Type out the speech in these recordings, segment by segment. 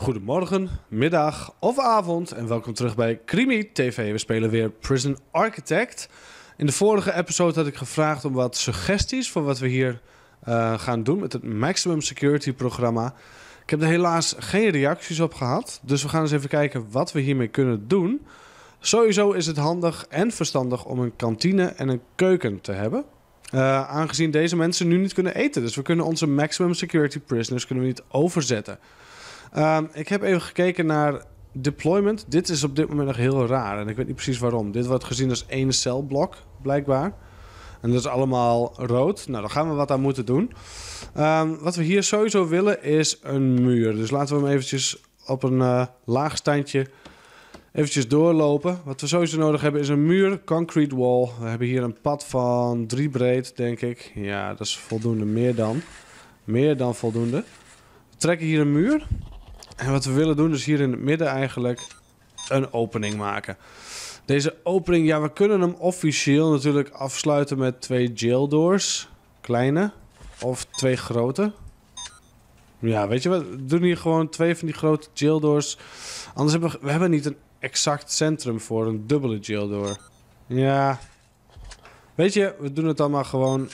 Goedemorgen, middag of avond en welkom terug bij Krimi TV. We spelen weer Prison Architect. In de vorige episode had ik gevraagd om wat suggesties voor wat we hier gaan doen met het Maximum Security programma. Ik heb er helaas geen reacties op gehad, dus we gaan eens even kijken wat we hiermee kunnen doen. Sowieso is het handig en verstandig om een kantine en een keuken te hebben. Aangezien deze mensen nu niet kunnen eten. Dus we kunnen onze Maximum Security Prisoners niet overzetten. Ik heb even gekeken naar deployment. Dit is op dit moment nog heel raar. En ik weet niet precies waarom. Dit wordt gezien als één celblok, blijkbaar. En dat is allemaal rood. Nou, daar gaan we wat aan moeten doen. Wat we hier sowieso willen is een muur. Dus laten we hem eventjes op een laag standje eventjes doorlopen. Wat we sowieso nodig hebben is een muur, concrete wall. We hebben hier een pad van 3 breed, denk ik. Ja, dat is voldoende. Meer dan voldoende. We trekken hier een muur. En wat we willen doen is hier in het midden eigenlijk een opening maken. Deze opening, ja, we kunnen hem officieel natuurlijk afsluiten met 2 jail doors. Kleine. Of 2 grote. Ja, weet je wat? We doen hier gewoon 2 van die grote jail doors. Anders hebben we hebben niet een exact centrum voor een dubbele jail door. Ja. Weet je, we doen het dan maar gewoon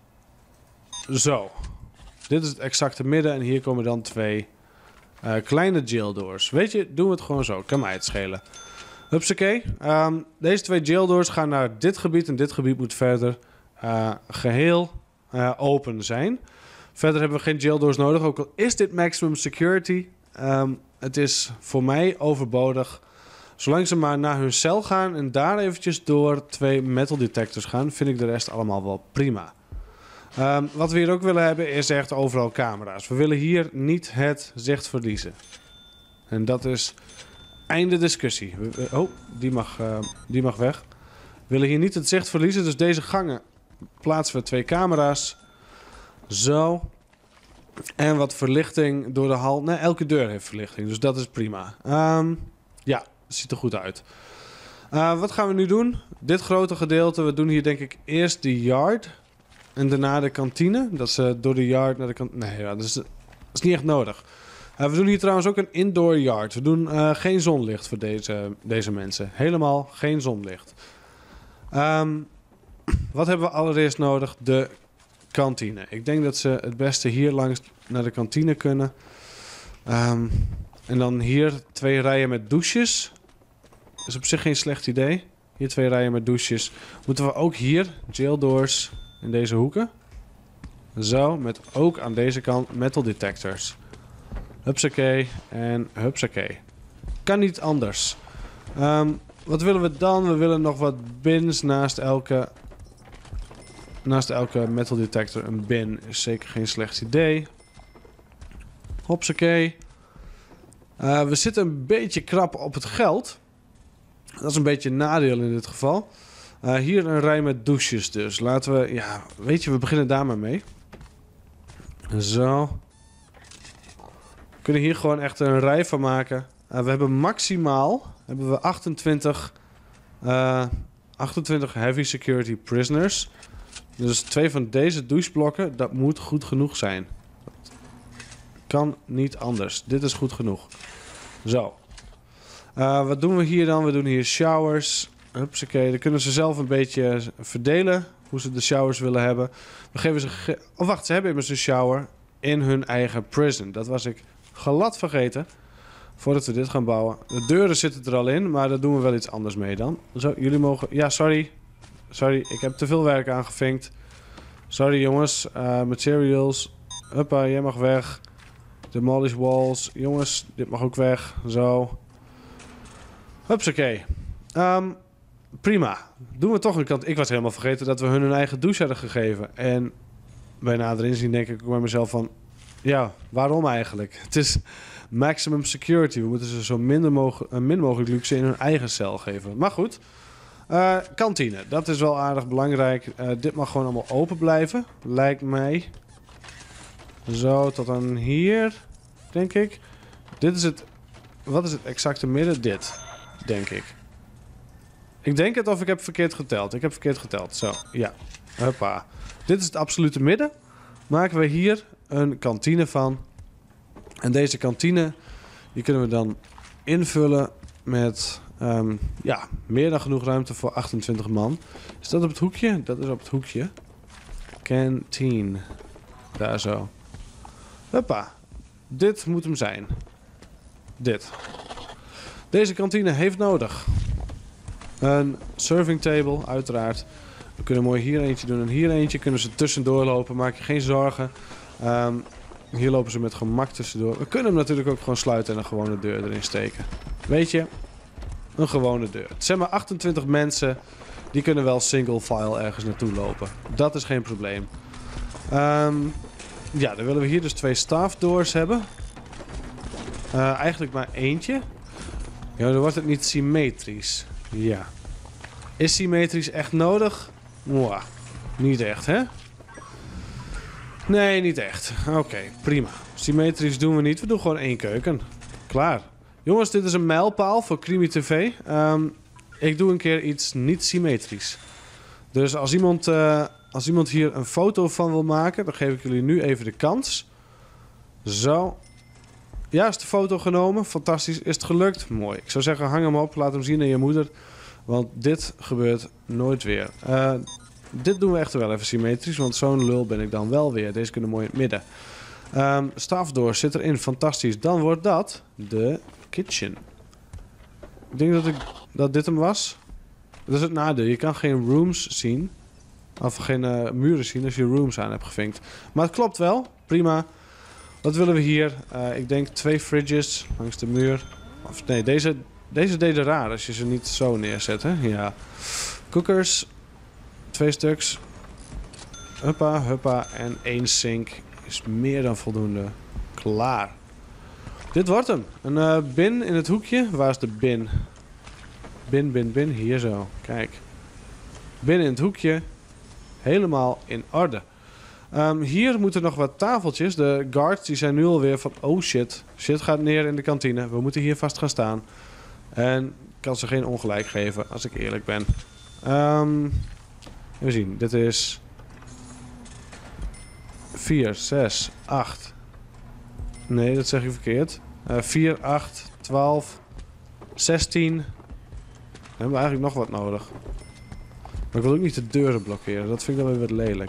zo. Dit is het exacte midden en hier komen dan 2 kleine jail doors. Weet je, doen we het gewoon zo. Kan mij het schelen. Hupsakee. Deze 2 jail doors gaan naar dit gebied en dit gebied moet verder geheel open zijn. Verder hebben we geen jail doors nodig, ook al is dit maximum security. Het is voor mij overbodig. Zolang ze maar naar hun cel gaan en daar eventjes door 2 metal detectors gaan, vind ik de rest allemaal wel prima. Wat we hier ook willen hebben is echt overal camera's. We willen hier niet het zicht verliezen. En dat is einde discussie. Oh, die mag weg. We willen hier niet het zicht verliezen, dus deze gangen plaatsen we 2 camera's. Zo. En wat verlichting door de hal. Nee, elke deur heeft verlichting, dus dat is prima. Ja, ziet er goed uit. Wat gaan we nu doen? Dit grote gedeelte, we doen hier denk ik eerst de yard en daarna de kantine. Dat ze door de yard naar de kantine. Nee, ja, dat is niet echt nodig. We doen hier trouwens ook een indoor yard. We doen geen zonlicht voor deze mensen. Helemaal geen zonlicht. Wat hebben we allereerst nodig? De kantine. Ik denk dat ze het beste hier langs naar de kantine kunnen. En dan hier 2 rijen met douches. Dat is op zich geen slecht idee. Hier 2 rijen met douches. Moeten we ook hier jail doors in deze hoeken. Zo, met ook aan deze kant metal detectors. Hupsakee en hupsakee. Kan niet anders. Wat willen we dan? We willen nog wat bins naast elke metal detector. Een bin is zeker geen slecht idee. Hopsakee. We zitten een beetje krap op het geld. Dat is een beetje een nadeel in dit geval. Hier een rij met douches dus. Laten we... Ja, weet je, we beginnen daar maar mee. Zo. We kunnen hier gewoon echt een rij van maken. We hebben maximaal 28 heavy security prisoners. Dus 2 van deze doucheblokken, dat moet goed genoeg zijn. Kan niet anders. Dit is goed genoeg. Zo. Wat doen we hier dan? We doen hier showers. Hupsakee. Dan kunnen ze zelf een beetje verdelen hoe ze de showers willen hebben. We geven ze... Oh, wacht. Ze hebben immers een shower in hun eigen prison. Dat was ik glad vergeten. Voordat we dit gaan bouwen. De deuren zitten er al in, maar daar doen we wel iets anders mee dan. Zo, jullie mogen... Ja, sorry. Sorry, ik heb te veel werk aangevinkt. Sorry jongens. Materials. Huppa, jij mag weg. Demolish walls. Jongens, dit mag ook weg. Zo. Hupsakee. Prima. Doen we toch een kant. Ik was helemaal vergeten dat we hun eigen douche hadden gegeven. En bij nader inzien denk ik ook bij mezelf van... Ja, waarom eigenlijk? Het is maximum security. We moeten ze zo min mogelijk luxe in hun eigen cel geven. Maar goed. Kantine. Dat is wel aardig belangrijk. Dit mag gewoon allemaal open blijven. Lijkt mij. Zo, tot aan hier. Denk ik. Dit is het... Wat is het exacte midden? Dit. Denk ik. Ik denk het of ik heb verkeerd geteld. Ik heb verkeerd geteld. Zo, ja. Hoppa. Dit is het absolute midden. Maken we hier een kantine van. En deze kantine Die kunnen we dan invullen met ja, meer dan genoeg ruimte voor 28 man. Is dat op het hoekje? Dat is op het hoekje. Canteen. Daar zo. Hoppa. Dit moet hem zijn. Dit. Deze kantine heeft nodig een serving table, uiteraard. We kunnen mooi hier eentje doen en hier eentje. Kunnen ze tussendoor lopen, maak je geen zorgen. Hier lopen ze met gemak tussendoor. We kunnen hem natuurlijk ook gewoon sluiten en een gewone deur erin steken. Weet je, een gewone deur. Het zijn maar 28 mensen, die kunnen wel single file ergens naartoe lopen. Dat is geen probleem. Ja, dan willen we hier dus 2 staff doors hebben. Eigenlijk maar eentje. Ja, dan wordt het niet symmetrisch. Ja. Is symmetrisch echt nodig? Mwah. Niet echt, hè? Nee, niet echt. Oké, prima. Symmetrisch doen we niet. We doen gewoon 1 keuken. Klaar. Jongens, dit is een mijlpaal voor Creamy TV. Ik doe een keer iets niet symmetrisch. Dus als iemand hier een foto van wil maken, dan geef ik jullie nu even de kans. Zo. Ja, is de foto genomen. Fantastisch. Is het gelukt? Mooi. Ik zou zeggen, hang hem op. Laat hem zien aan je moeder. Want dit gebeurt nooit weer. Dit doen we echt wel even symmetrisch. Want zo'n lul ben ik dan wel weer. Deze kunnen mooi in het midden. Staafdoor zit erin. Fantastisch. Dan wordt dat de kitchen. Ik denk dat dit hem was. Dat is het nadeel. Je kan geen rooms zien. Of geen muren zien als je rooms aan hebt gevinkt. Maar het klopt wel. Prima. Wat willen we hier? Ik denk 2 fridges langs de muur. Of nee, deze deden raar als je ze niet zo neerzet, hè? Ja. Cookers. 2 stuks. Huppa, huppa. En 1 sink is meer dan voldoende. Klaar. Dit wordt hem. Een bin in het hoekje. Waar is de bin? Bin. Hier zo. Kijk. Bin in het hoekje. Helemaal in orde. Hier moeten nog wat tafeltjes. De guards die zijn nu alweer van... Oh shit. Shit gaat neer in de kantine. We moeten hier vast gaan staan. En ik kan ze geen ongelijk geven, als ik eerlijk ben. Even zien. Dit is... 4, 6, 8. Nee, dat zeg je verkeerd. 4, 8, 12, 16. Dan hebben we eigenlijk nog wat nodig. Maar ik wil ook niet de deuren blokkeren. Dat vind ik dan weer wat lelijk.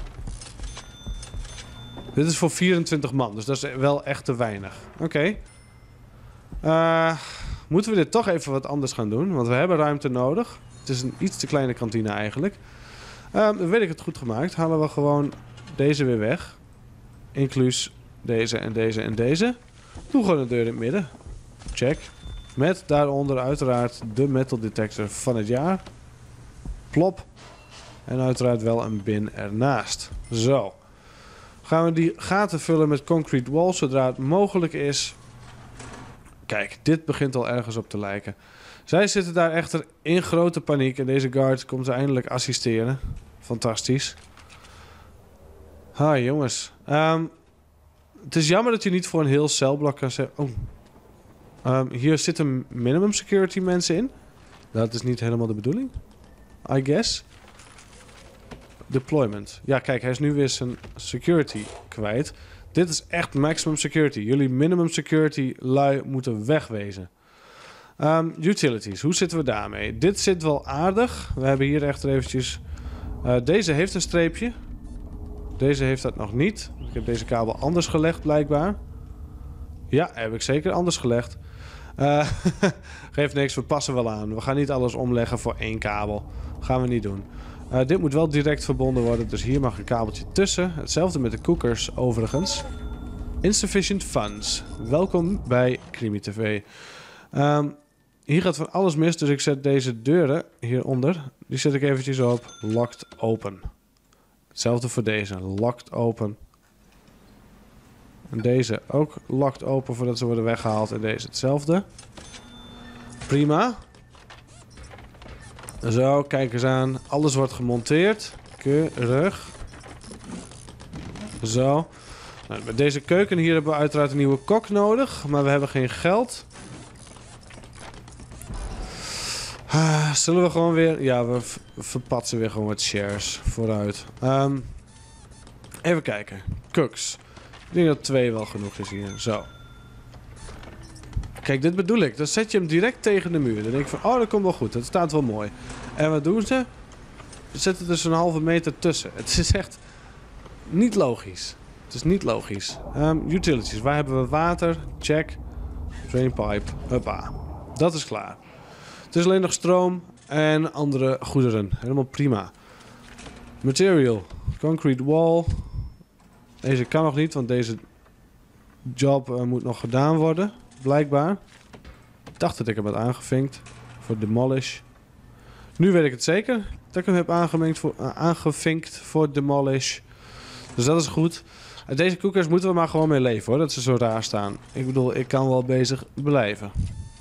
Dit is voor 24 man, dus dat is wel echt te weinig. Oké. Moeten we dit toch even wat anders gaan doen? Want we hebben ruimte nodig. Het is een iets te kleine kantine eigenlijk. Dan weet ik het goed gemaakt. Halen we gewoon deze weer weg. Inclus deze en deze en deze. Doe gewoon een deur in het midden. Check. Met daaronder uiteraard de metal detector van het jaar. Plop. En uiteraard wel een bin ernaast. Zo. Gaan we die gaten vullen met concrete walls zodra het mogelijk is. Kijk, dit begint al ergens op te lijken. Zij zitten daar echter in grote paniek. En deze guard komt ze eindelijk assisteren. Fantastisch. Hi jongens. Het is jammer dat je niet voor een heel celblok kan zeggen... Oh. Hier zitten minimum security mensen in. Dat is niet helemaal de bedoeling. I guess. Deployment. Ja, kijk, hij is nu weer zijn security kwijt. Dit is echt maximum security. Jullie minimum security lui moeten wegwezen. Utilities, hoe zitten we daarmee? Dit zit wel aardig. We hebben hier echter eventjes... deze heeft een streepje. Deze heeft dat nog niet. Ik heb deze kabel anders gelegd blijkbaar. Ja, heb ik zeker anders gelegd. Geeft niks, we passen wel aan. We gaan niet alles omleggen voor 1 kabel. Gaan we niet doen. Dit moet wel direct verbonden worden, dus hier mag een kabeltje tussen. Hetzelfde met de koekers overigens. Insufficient funds. Welkom bij Creamy TV. Hier gaat van alles mis, dus ik zet deze deuren hieronder. Die zet ik eventjes op locked open. Hetzelfde voor deze, locked open. En deze ook locked open voordat ze worden weggehaald. En deze hetzelfde. Prima. Zo, kijk eens aan. Alles wordt gemonteerd. Keurig. Zo. Nou, met deze keuken hier hebben we uiteraard een nieuwe kok nodig. Maar we hebben geen geld. Zullen we gewoon weer... Ja, we verpatsen weer gewoon wat shares. Vooruit. Even kijken. Cooks. Ik denk dat 2 wel genoeg is hier. Zo. Kijk, dit bedoel ik. Dan zet je hem direct tegen de muur. Dan denk ik van, oh, dat komt wel goed. Dat staat wel mooi. En wat doen ze? Ze zetten er zo'n halve meter tussen. Het is echt niet logisch. Het is niet logisch. Utilities. Waar hebben we water? Check. Drainpipe. Hoppa. Dat is klaar. Het is alleen nog stroom en andere goederen. Helemaal prima. Material. Concrete wall. Deze kan nog niet, want deze job moet nog gedaan worden. Blijkbaar. Ik dacht dat ik hem had aangevinkt. Voor demolish. Nu weet ik het zeker. Dat ik hem heb aangevinkt voor demolish. Dus dat is goed. Deze koekers moeten we maar gewoon mee leven hoor. Dat ze zo raar staan. Ik bedoel, ik kan wel bezig blijven.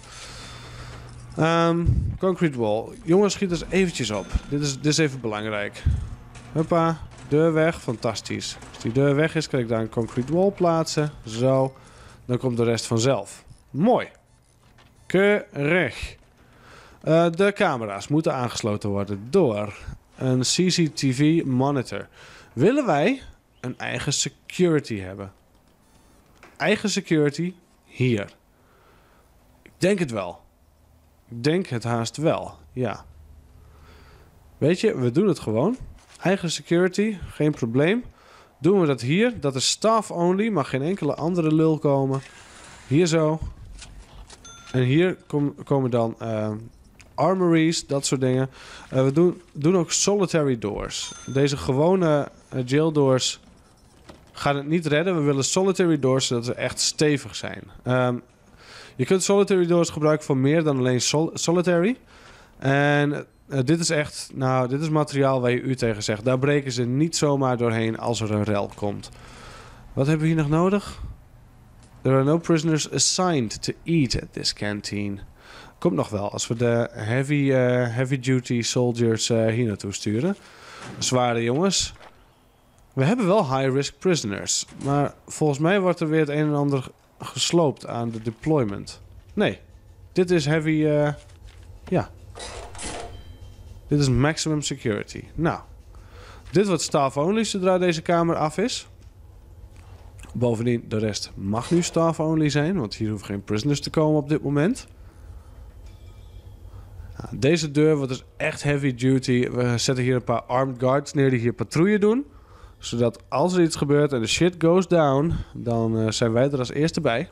Concrete wall. Jongens, schiet eens eventjes op. Dit is even belangrijk. Hoppa. Deur weg. Fantastisch. Als die deur weg is, kan ik daar een concrete wall plaatsen. Zo. Dan komt de rest vanzelf. Mooi. Keurig. De camera's moeten aangesloten worden door een CCTV monitor. Willen wij een eigen security hebben? Eigen security hier. Ik denk het wel. Ik denk het haast wel, ja. Weet je, we doen het gewoon. Eigen security, geen probleem. Doen we dat hier. Dat is staff only, mag geen enkele andere lul komen. Hier zo. En hier komen dan armories, dat soort dingen. We doen ook solitary doors. Deze gewone jail doors gaan het niet redden. We willen solitary doors, zodat ze echt stevig zijn. Je kunt solitary doors gebruiken voor meer dan alleen solitary. En dit is echt, nou, dit is materiaal waar je u tegen zegt. Daar breken ze niet zomaar doorheen als er een rel komt. Wat hebben we hier nog nodig? There are no prisoners assigned to eat at this canteen. Komt nog wel, als we de heavy duty soldiers hier naartoe sturen. Zware jongens. We hebben wel high risk prisoners. Maar volgens mij wordt er weer het een en ander gesloopt aan de deployment. Nee, dit is heavy... ja. Dit is maximum security. Nou, dit wordt staff only zodra deze kamer af is. Bovendien, de rest mag nu staff only zijn, want hier hoeven geen prisoners te komen op dit moment. Nou, deze deur wordt dus echt heavy duty. We zetten hier een paar armed guards neer die hier patrouille doen. Zodat als er iets gebeurt en de shit goes down, dan zijn wij er als eerste bij.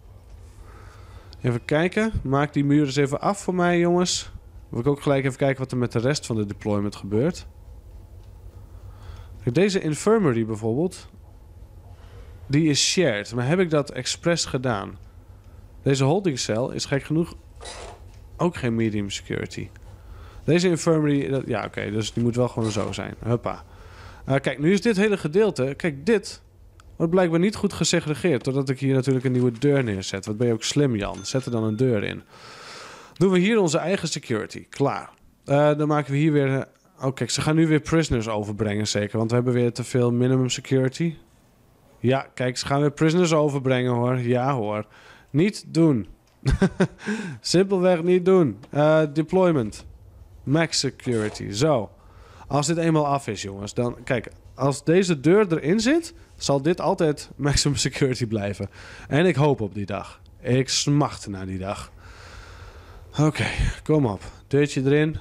Even kijken. Maak die muur eens even af voor mij, jongens. Wil ik ook gelijk even kijken wat er met de rest van de deployment gebeurt. Kijk, deze infirmary bijvoorbeeld. Die is shared. Maar heb ik dat expres gedaan? Deze holding cell is gek genoeg ook geen medium security. Deze infirmary... ja, oké, dus die moet wel gewoon zo zijn. Huppa. Kijk, nu is dit hele gedeelte... Kijk, dit wordt blijkbaar niet goed gesegregeerd. Doordat ik hier natuurlijk een nieuwe deur neerzet. Wat ben je ook slim, Jan. Zet er dan een deur in. Doen we hier onze eigen security. Klaar. Dan maken we hier weer... oh, kijk, ze gaan nu weer prisoners overbrengen zeker. Want we hebben weer te veel minimum security. Ja, kijk, ze gaan weer prisoners overbrengen, hoor. Ja, hoor. Niet doen. Simpelweg niet doen. Deployment. Max security. Zo. Als dit eenmaal af is, jongens, dan... Kijk, als deze deur erin zit, zal dit altijd maximum security blijven. En ik hoop op die dag. Ik smacht naar die dag. Oké, kom op. Deurtje erin.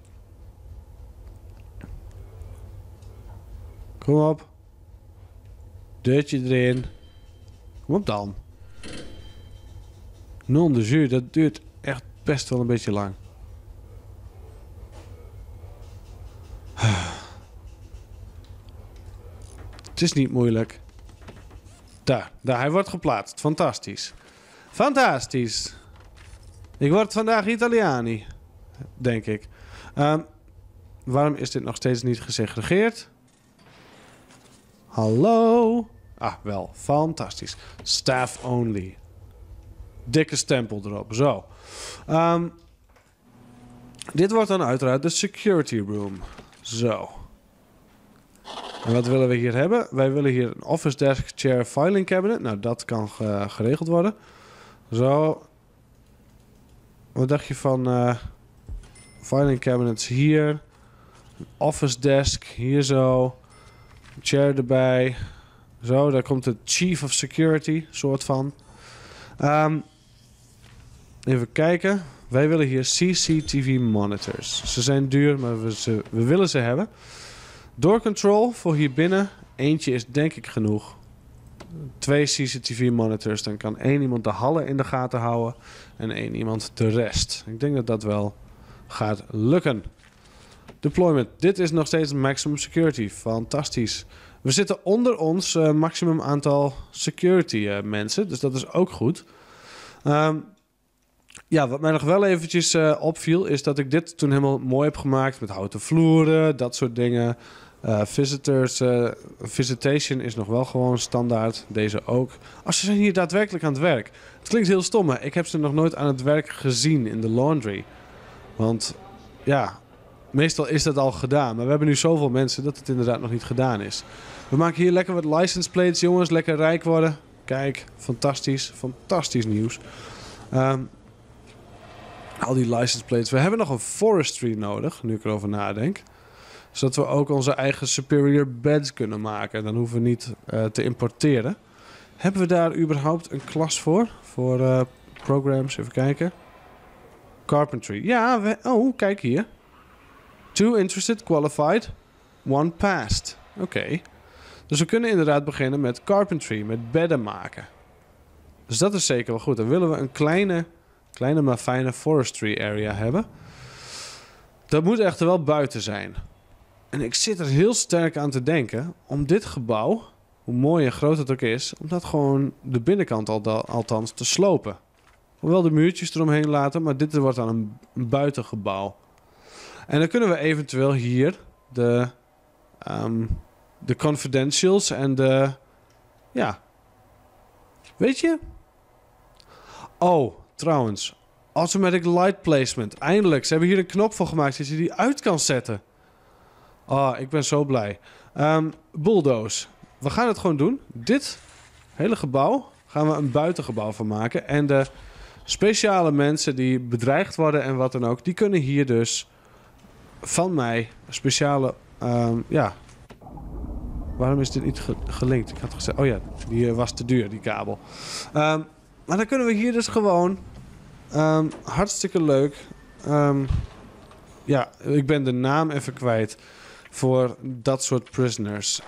Kom op. Deurtje erin. Kom op dan. Non de jus, dat duurt echt best wel een beetje lang. Het is niet moeilijk. Daar, hij wordt geplaatst. Fantastisch. Fantastisch. Ik word vandaag Italiani. Denk ik. Waarom is dit nog steeds niet gesegregeerd? Hallo? Ah, wel. Fantastisch. Staff only. Dikke stempel erop. Zo. Dit wordt dan uiteraard de security room. Zo. En wat willen we hier hebben? Wij willen hier een office desk, chair, filing cabinet. Nou, dat kan geregeld worden. Zo. Wat dacht je van filing cabinets hier? Een office desk, hier zo. Chair erbij. Zo, daar komt de chief of security, soort van. Even kijken. Wij willen hier CCTV monitors. Ze zijn duur, maar we willen ze hebben. Door control voor hier binnen. Eentje is denk ik genoeg. 2 CCTV monitors. Dan kan 1 iemand de hallen in de gaten houden. En 1 iemand de rest. Ik denk dat dat wel gaat lukken. Deployment. Dit is nog steeds maximum security. Fantastisch. We zitten onder ons maximum aantal security mensen. Dus dat is ook goed. Ja, wat mij nog wel eventjes opviel... is dat ik dit toen helemaal mooi heb gemaakt... met houten vloeren, dat soort dingen. Visitation is nog wel gewoon standaard. Deze ook. Ze zijn hier daadwerkelijk aan het werk. Het klinkt heel stom, maar ik heb ze nog nooit aan het werk gezien in de laundry. Want ja, meestal is dat al gedaan. Maar we hebben nu zoveel mensen dat het inderdaad nog niet gedaan is. We maken hier lekker wat license plates, jongens. Lekker rijk worden. Kijk, fantastisch. Fantastisch nieuws. Al die license plates. We hebben nog een forestry nodig, nu ik erover nadenk. Zodat we ook onze eigen superior beds kunnen maken. Dan hoeven we niet te importeren. Hebben we daar überhaupt een klas voor? Voor programs, even kijken. Carpentry. Ja, kijk hier. 2 interested, qualified, 1 passed. Oké. Dus we kunnen inderdaad beginnen met carpentry, met bedden maken. Dus dat is zeker wel goed. Dan willen we een kleine maar fijne forestry area hebben. Dat moet echter wel buiten zijn. En ik zit er heel sterk aan te denken om dit gebouw, hoe mooi en groot het ook is, om dat gewoon de binnenkant althans te slopen. Wel de muurtjes eromheen laten, maar dit wordt dan een buitengebouw. En dan kunnen we eventueel hier de confidentials en de... Ja. Weet je? Oh, trouwens. Automatic light placement. Eindelijk. Ze hebben hier een knop voor gemaakt dat je die uit kan zetten. Ik ben zo blij. Bulldoze. We gaan het gewoon doen. Dit hele gebouw gaan we een buitengebouw van maken. En de speciale mensen die bedreigd worden en wat dan ook, die kunnen hier dus van mij speciale... ja. Waarom is dit niet gelinkt? Ik had gezegd... Oh ja, die was te duur, die kabel. Maar dan kunnen we hier dus gewoon... hartstikke leuk. Ja, ik ben de naam even kwijt voor dat soort prisoners.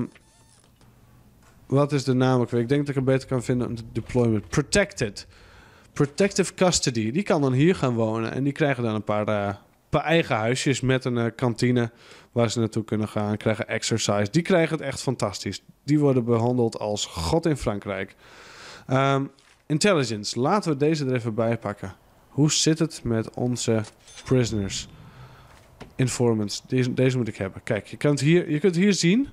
Wat is de naam ook weer? Ik denk dat ik hem beter kan vinden om de deployment. Protected. Protective custody. Die kan dan hier gaan wonen. En die krijgen dan een paar eigen huisjes met een kantine waar ze naartoe kunnen gaan. Krijgen exercise. Die krijgen het echt fantastisch. Die worden behandeld als God in Frankrijk. Intelligence. Laten we deze er even bij pakken. Hoe zit het met onze prisoners? Informants. Deze moet ik hebben. Kijk, je kunt hier zien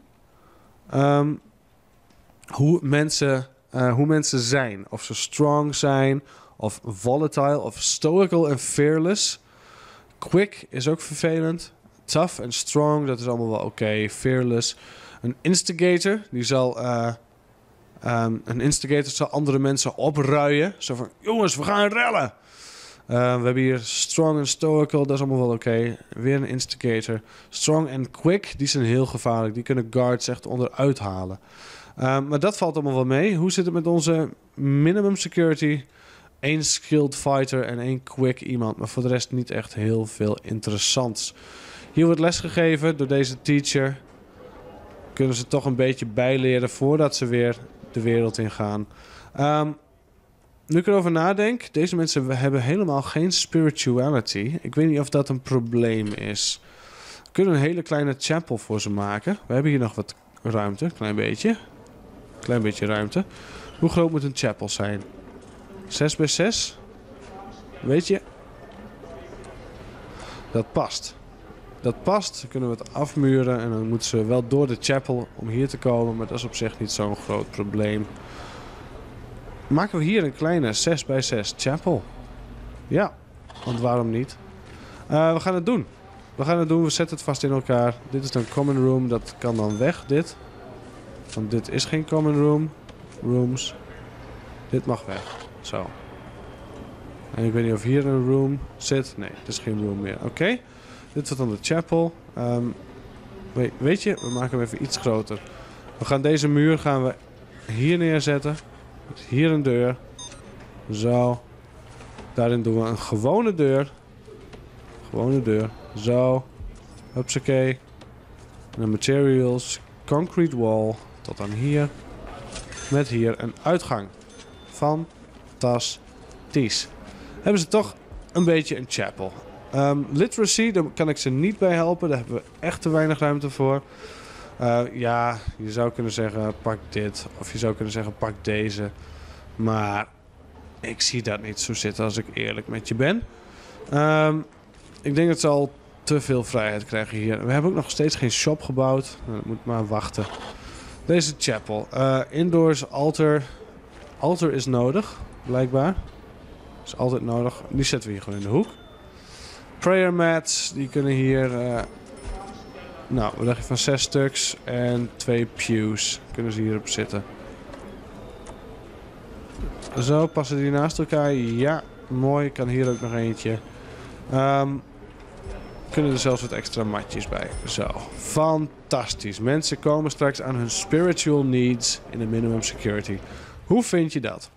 hoe mensen zijn. Of ze strong zijn, of volatile, of stoical en fearless. Quick is ook vervelend. Tough en strong, dat is allemaal wel oké. Fearless. Een instigator, die zal... een instigator zal andere mensen opruien. Zo van, jongens, we gaan rellen. We hebben hier strong en stoical, dat is allemaal wel oké. Weer een instigator. Strong en quick, die zijn heel gevaarlijk. Die kunnen guards echt onderuit halen. Maar dat valt allemaal wel mee. Hoe zit het met onze minimum security? 1 skilled fighter en 1 quick iemand. Maar voor de rest niet echt heel veel interessants. Hier wordt lesgegeven door deze teacher. Kunnen ze toch een beetje bijleren voordat ze weer de wereld in gaan. Nu ik erover nadenk, deze mensen hebben helemaal geen spirituality. Ik weet niet of dat een probleem is. We kunnen een hele kleine chapel voor ze maken. We hebben hier nog wat ruimte, klein beetje. Klein beetje ruimte. Hoe groot moet een chapel zijn? 6 bij 6? Weet je? Dat past. Dat past. Dan kunnen we het afmuren en dan moeten ze wel door de chapel om hier te komen. Maar dat is op zich niet zo'n groot probleem. Maken we hier een kleine 6 bij 6 chapel. Ja, want waarom niet? We gaan het doen. We zetten het vast in elkaar. Dit is dan common room. Dat kan dan weg, dit. Want dit is geen common rooms. Dit mag weg. Zo. En ik weet niet of hier een room zit. Nee, het is geen room meer. Oké. Dit wordt dan de chapel. Weet je, we maken hem even iets groter. We gaan deze muur hier neerzetten. Hier een deur. Zo. Daarin doen we een gewone deur. Gewone deur. Zo. Hupsakee. En de materials. Concrete wall. Tot aan hier. Met hier een uitgang. Fantastisch. Hebben ze toch een beetje een chapel. Literacy, daar kan ik ze niet bij helpen. Daar hebben we echt te weinig ruimte voor. Ja, je zou kunnen zeggen pak dit. Of je zou kunnen zeggen pak deze. Maar ik zie dat niet zo zitten als ik eerlijk met je ben. Ik denk dat ze al te veel vrijheid krijgen hier. We hebben ook nog steeds geen shop gebouwd. Nou, dat moet maar wachten. Deze chapel. Indoors altar. Altar is nodig, blijkbaar. Is altijd nodig. Die zetten we hier gewoon in de hoek. Prayer mats, die kunnen hier... nou, wat dacht je van 6 stuks en 2 pews. Kunnen ze hierop zitten. Zo, passen die naast elkaar? Ja, mooi. Kan hier ook nog eentje. Kunnen er zelfs wat extra matjes bij. Zo, fantastisch. Mensen komen straks aan hun spiritual needs in de minimum security. Hoe vind je dat?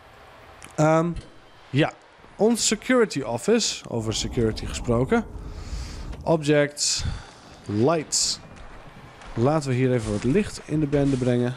Ja, ons security office, over security gesproken. Objects, lights. Laten we hier even wat licht in de bende brengen.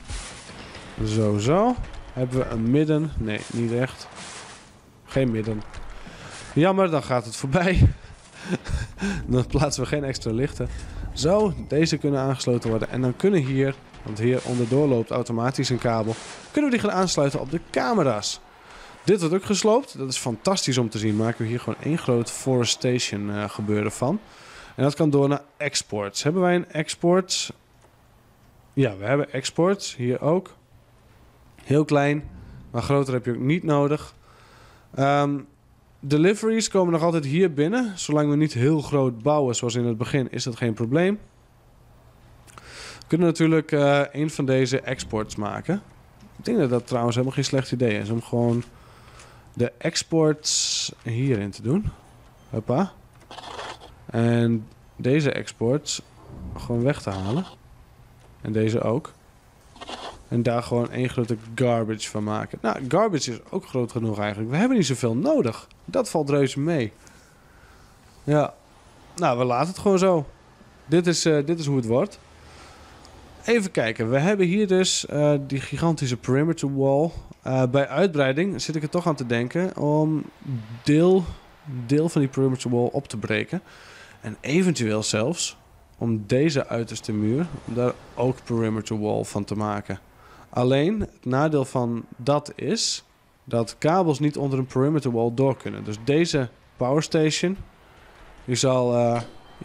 Zo. Hebben we een midden? Nee, niet echt. Geen midden. Jammer, dan gaat het voorbij. Dan plaatsen we geen extra lichten. Zo, deze kunnen aangesloten worden. En dan kunnen hier, want hier onderdoor loopt automatisch een kabel, kunnen we die gaan aansluiten op de camera's. Dit wordt ook gesloopt. Dat is fantastisch om te zien. Maken we hier gewoon één groot forestation gebeuren van. En dat kan door naar exports. Hebben wij een export? Ja, we hebben exports. Hier ook. Heel klein. Maar groter heb je ook niet nodig. Deliveries komen nog altijd hier binnen. Zolang we niet heel groot bouwen zoals in het begin is dat geen probleem. We kunnen natuurlijk een van deze exports maken. Ik denk dat dat trouwens helemaal geen slecht idee is. Om gewoon de exports hierin te doen. Hoppa. En deze exports gewoon weg te halen. En deze ook. En daar gewoon één grote garbage van maken. Nou, garbage is ook groot genoeg eigenlijk. We hebben niet zoveel nodig. Dat valt reuze mee. Ja. Nou, we laten het gewoon zo. Dit is hoe het wordt. Even kijken. We hebben hier dus die gigantische perimeter wall. Bij uitbreiding zit ik er toch aan te denken om deel van die perimeter wall op te breken. En eventueel zelfs om deze uiterste muur, om daar ook perimeter wall van te maken. Alleen, het nadeel van dat is dat kabels niet onder een perimeter wall door kunnen. Dus deze power station, die zal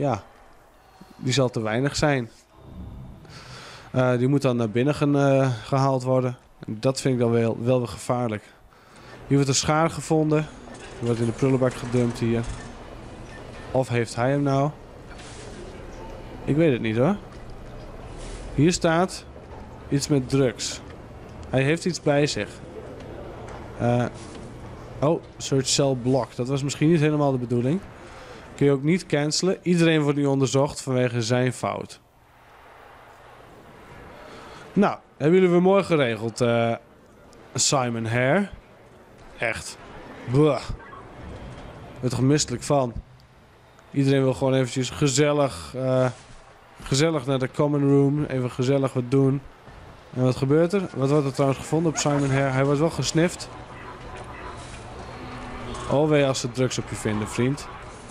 te weinig zijn. Die moet dan naar binnen gehaald worden. En dat vind ik dan wel weer gevaarlijk. Hier wordt een schaar gevonden. Die wordt in de prullenbak gedumpt hier. Of heeft hij hem nou? Ik weet het niet hoor. Hier staat iets met drugs. Hij heeft iets bij zich. Search cell block. Dat was misschien niet helemaal de bedoeling. Kun je ook niet cancelen. Iedereen wordt nu onderzocht vanwege zijn fout. Nou, hebben jullie weer mooi geregeld, Simon Hare. Echt. Blah. Het gemistelijk van. Iedereen wil gewoon eventjes gezellig naar de common room. Even gezellig wat doen. En wat gebeurt er? Wat wordt er trouwens gevonden op Simon Hare? Hij wordt wel gesnift. Alweer als ze drugs op je vinden, vriend.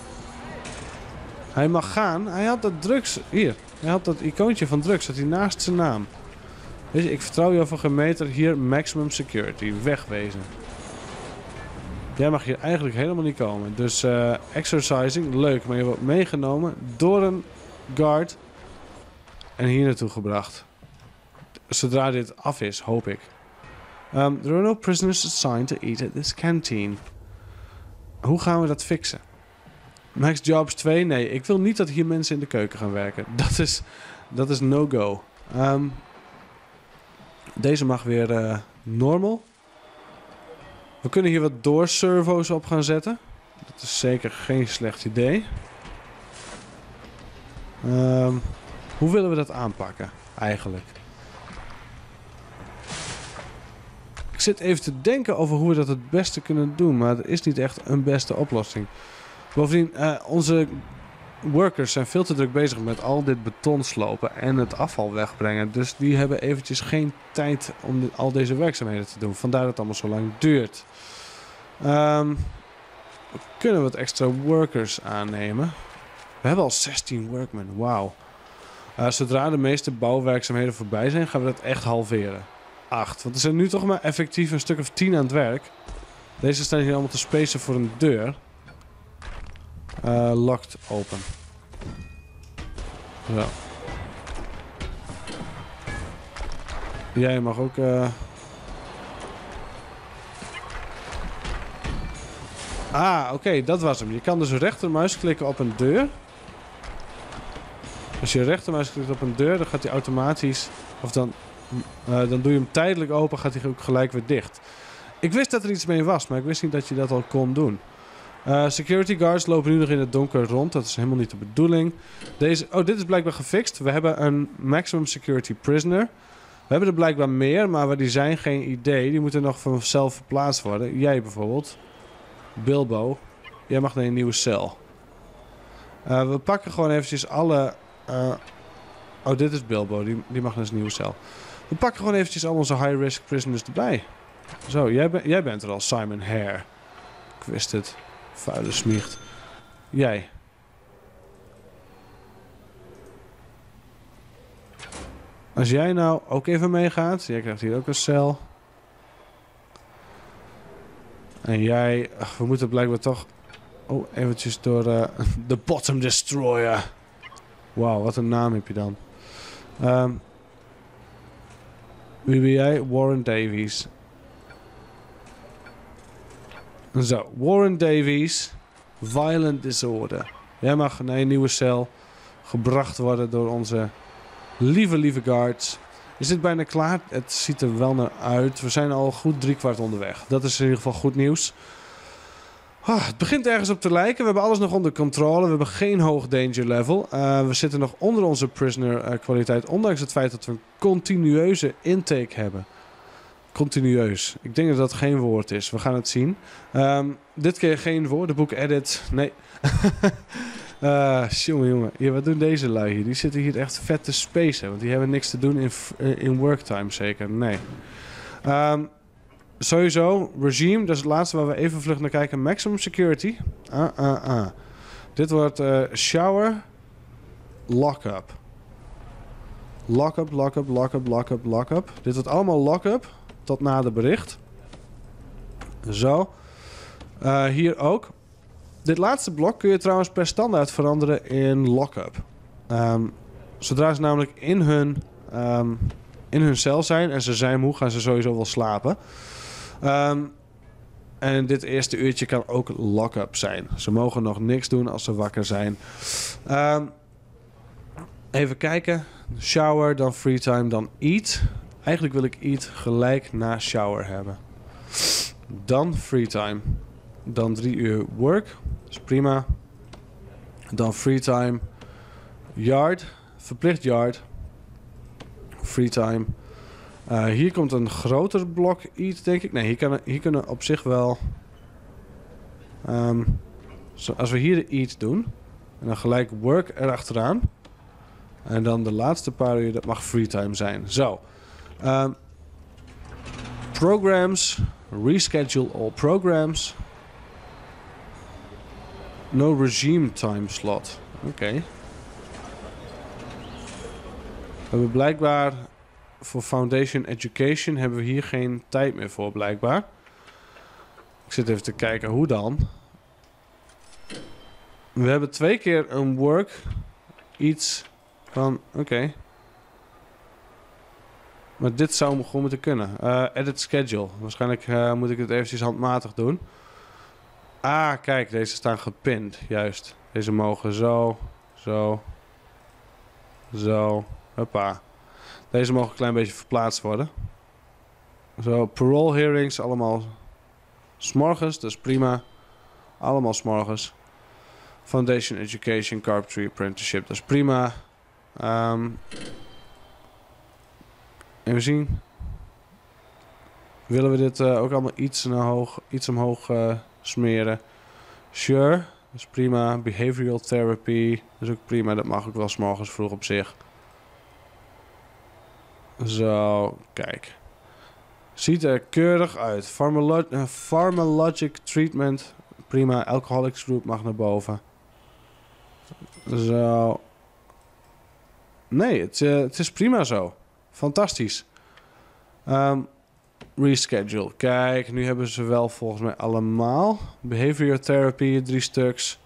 Hij mag gaan. Hij had dat drugs... Hier. Hij had dat icoontje van drugs. Dat hij naast zijn naam. Weet je, ik vertrouw je over geen meter. Hier, maximum security. Wegwezen. Jij mag hier eigenlijk helemaal niet komen. Dus exercising, leuk. Maar je wordt meegenomen door een guard. En hier naartoe gebracht. Zodra dit af is, hoop ik. There are no prisoners assigned to eat at this canteen. Hoe gaan we dat fixen? Max Jobs 2? Nee, ik wil niet dat hier mensen in de keuken gaan werken. Dat is no-go. Deze mag weer normal. We kunnen hier wat doorservo's op gaan zetten. Dat is zeker geen slecht idee. Hoe willen we dat aanpakken, eigenlijk? Ik zit even te denken over hoe we dat het beste kunnen doen. Maar er is niet echt een beste oplossing. Bovendien, onze workers zijn veel te druk bezig met al dit beton slopen en het afval wegbrengen. Dus die hebben eventjes geen tijd om al deze werkzaamheden te doen. Vandaar dat het allemaal zo lang duurt. We kunnen wat extra workers aannemen. We hebben al 16 workmen, wauw. Zodra de meeste bouwwerkzaamheden voorbij zijn, gaan we dat echt halveren. 8, want er zijn nu toch maar effectief een stuk of 10 aan het werk. Deze staan hier allemaal te spacen voor een deur. Locked open. Zo. Jij mag ook... oké, dat was hem. Je kan dus rechtermuis klikken op een deur. Als je rechtermuis klikt op een deur, dan gaat hij automatisch... Of dan doe je hem tijdelijk open, gaat hij ook gelijk weer dicht. Ik wist dat er iets mee was, maar ik wist niet dat je dat al kon doen. Security guards lopen nu nog in het donker rond. Dat is helemaal niet de bedoeling. Dit is blijkbaar gefixt. We hebben een maximum security prisoner. We hebben er blijkbaar meer, maar waar die zijn, geen idee. Die moeten nog vanzelf verplaatst worden. Jij bijvoorbeeld. Bilbo. Jij mag naar een nieuwe cel. We pakken gewoon eventjes alle... dit is Bilbo. Die mag naar zijn nieuwe cel. We pakken gewoon eventjes al onze high-risk prisoners erbij. Zo, jij bent er al, Simon Hare. Ik wist het. Vuile smiecht. Jij. Als jij nou ook even meegaat. Jij krijgt hier ook een cel. En jij... we moeten blijkbaar toch... eventjes door de Bottom Destroyer. Wauw, wat een naam heb je dan. Wie ben jij? Warren Davies. Zo, Warren Davies. Violent disorder. Jij mag naar een nieuwe cel gebracht worden door onze lieve guards. Is dit bijna klaar? Het ziet er wel naar uit. We zijn al goed 3/4 onderweg. Dat is in ieder geval goed nieuws. Het begint ergens op te lijken. We hebben alles nog onder controle. We hebben geen hoog danger level. We zitten nog onder onze prisoner kwaliteit. Ondanks het feit dat we een continueuze intake hebben. Continueus. Ik denk dat dat geen woord is. We gaan het zien. Dit keer geen woordenboek edit. Nee. Jongen. Ja, wat doen deze lui hier? Die zitten hier echt vet te spacen. Want die hebben niks te doen in worktime zeker. Nee. Sowieso, regime, dat is het laatste waar we even vlug naar kijken. Maximum security. Dit wordt shower, lock-up. Lock-up. Dit wordt allemaal lock-up tot na de bericht. Zo. Hier ook. Dit laatste blok kun je trouwens per standaard veranderen in lock-up. Zodra ze namelijk in hun cel zijn en ze zijn moe, gaan ze sowieso wel slapen. En dit eerste uurtje kan ook lock-up zijn. Ze mogen nog niks doen als ze wakker zijn. Even kijken. Shower, dan free time, dan eat. Eigenlijk wil ik eat gelijk na shower hebben. Dan free time. Dan 3 uur work. Dat is prima. Dan free time. Yard. Verplicht yard. Free time. Hier komt een groter blok eat, denk ik. Nee, hier kunnen we op zich wel... als we hier de eat doen... En dan gelijk work erachteraan. En dan de laatste paar uur, dat mag free time zijn. Zo. Programs. Reschedule all programs. No regime time slot. Oké. We hebben blijkbaar... Voor Foundation Education hebben we hier geen tijd meer voor, blijkbaar. Ik zit even te kijken hoe dan. We hebben 2 keer een work. Iets van... Oké. Maar dit zou gewoon moeten kunnen. Edit schedule. Waarschijnlijk moet ik het eventjes handmatig doen. Kijk. Deze staan gepind. Juist. Deze mogen zo. Hoppa. Deze mogen een klein beetje verplaatst worden. Zo, parole hearings, allemaal 's morgens, dat is prima. Allemaal 's morgens. Foundation Education, Carpentry Apprenticeship, dat is prima. Even zien. Willen we dit ook allemaal iets omhoog smeren? Sure, dat is prima. Behavioral therapy, dat is ook prima. Dat mag ook wel 's morgens vroeg op zich. Zo, kijk. Ziet er keurig uit. Pharmacologic treatment, prima. Alcoholics group mag naar boven. Zo. Nee, het is prima zo. Fantastisch. Reschedule. Kijk, nu hebben ze wel volgens mij allemaal. Behavior therapy, 3 stuks.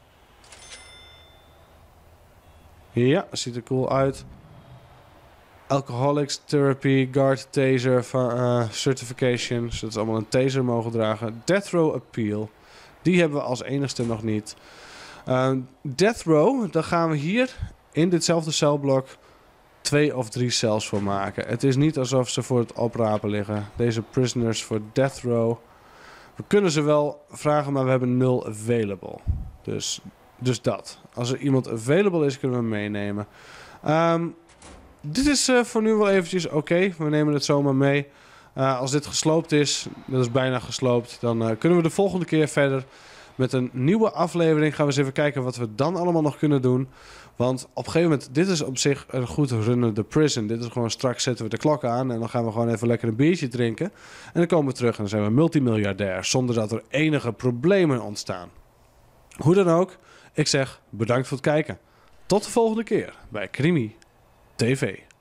Ja, ziet er cool uit. Alcoholics therapy, guard taser, certification. Zodat ze allemaal een taser mogen dragen. Death row appeal. Die hebben we als enigste nog niet. Death row, dan gaan we hier in ditzelfde celblok 2 of 3 cells voor maken. Het is niet alsof ze voor het oprapen liggen. Deze prisoners voor death row. We kunnen ze wel vragen, maar we hebben 0 available. Dus dat. Als er iemand available is, kunnen we hem meenemen. Dit is voor nu wel eventjes oké. We nemen het zomaar mee. Als dit gesloopt is, dat is bijna gesloopt, dan kunnen we de volgende keer verder met een nieuwe aflevering. Gaan we eens even kijken wat we dan allemaal nog kunnen doen. Want op een gegeven moment, dit is op zich een goed runnende prison. Dit is gewoon straks zetten we de klok aan en dan gaan we gewoon even lekker een biertje drinken. En dan komen we terug en dan zijn we multimiljardair zonder dat er enige problemen ontstaan. Hoe dan ook, ik zeg bedankt voor het kijken. Tot de volgende keer bij Krimi TV.